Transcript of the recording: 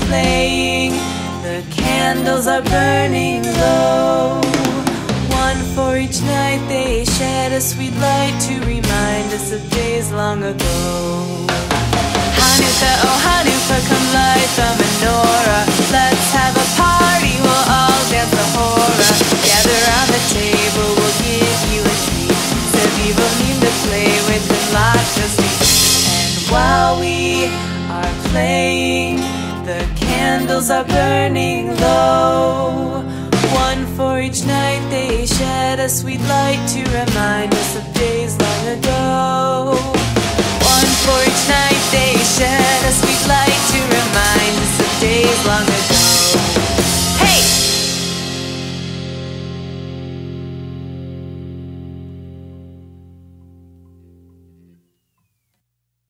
playing, the candles are burning low. One for each night they shed a sweet light to remind us of days long ago. Hanukkah, oh Hanukkah, come light the menorah. Let's have a party, we'll all dance the hora. Gather round the table, we'll give you a treat. Sevivim to play with and lots of sweets. And while we are playing, the candles are burning low. One for each night they shed a sweet light to remind us of days long ago.